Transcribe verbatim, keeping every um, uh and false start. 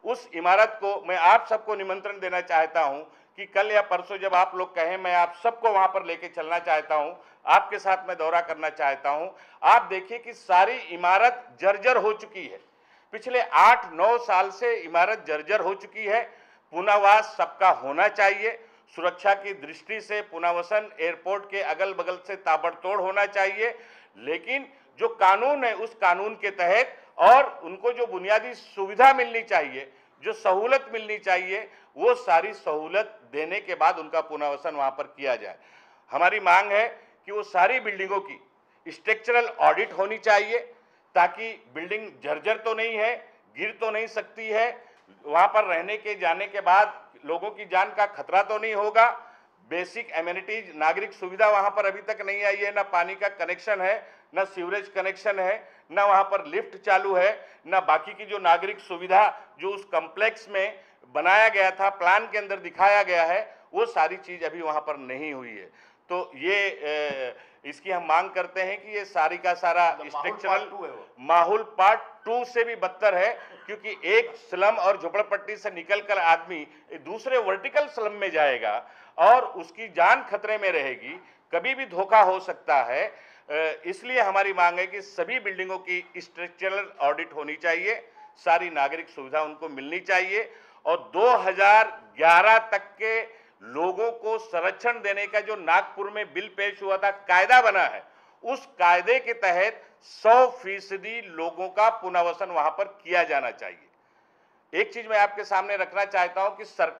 उस इमारत को मैं आप सबको निमंत्रण देना चाहता हूं कि कल या परसों जब आप लोग कहें, मैं आप सबको वहां पर लेके चलना चाहता हूं, आपके साथ मैं दौरा करना चाहता हूं। आप देखिए कि सारी इमारत जर्जर हो चुकी है, पिछले आठ नौ साल से इमारत जर्जर हो चुकी है। पुनर्वास सबका होना चाहिए, सुरक्षा की दृष्टि से पुनर्वसन एयरपोर्ट के अगल बगल से ताबड़तोड़ होना चाहिए, लेकिन जो कानून है उस कानून के तहत और उनको जो बुनियादी सुविधा मिलनी चाहिए, जो सहूलत मिलनी चाहिए, वो सारी सहूलत देने के बाद उनका पुनर्वसन वहां पर किया जाए। हमारी मांग है कि वो सारी बिल्डिंगों की स्ट्रक्चरल ऑडिट होनी चाहिए, ताकि बिल्डिंग जर्जर तो नहीं है, गिर तो नहीं सकती है, वहां पर रहने के जाने के बाद लोगों की जान का खतरा तो नहीं होगा। बेसिक एमिनिटीज, नागरिक सुविधा वहां पर अभी तक नहीं आई है, ना पानी का कनेक्शन है, ना सीवरेज कनेक्शन है, ना वहां पर लिफ्ट चालू है, ना बाकी की जो नागरिक सुविधा जो उस कॉम्प्लेक्स में बनाया गया था, प्लान के अंदर दिखाया गया है, वो सारी चीज अभी वहां पर नहीं हुई है। तो ये ए, इसकी हम मांग करते हैं कि ये सारी का सारा स्ट्रक्चरल माहौल पार्ट टू से भी बदतर है, क्योंकि एक स्लम और झोपड़पट्टी से निकलकर आदमी दूसरे वर्टिकल स्लम में जाएगा और उसकी जान खतरे में रहेगी, कभी भी धोखा हो सकता है। इसलिए हमारी मांग है कि सभी बिल्डिंगों की स्ट्रक्चरल ऑडिट होनी चाहिए, सारी नागरिक सुविधा उनको मिलनी चाहिए और दो हज़ार ग्यारह तक के लोगों को संरक्षण देने का जो नागपुर में बिल पेश हुआ था, कायदा बना है, उस कायदे के तहत सौ फीसदी लोगों का पुनर्वसन वहां पर किया जाना चाहिए। एक चीज मैं आपके सामने रखना चाहता हूं कि सरकार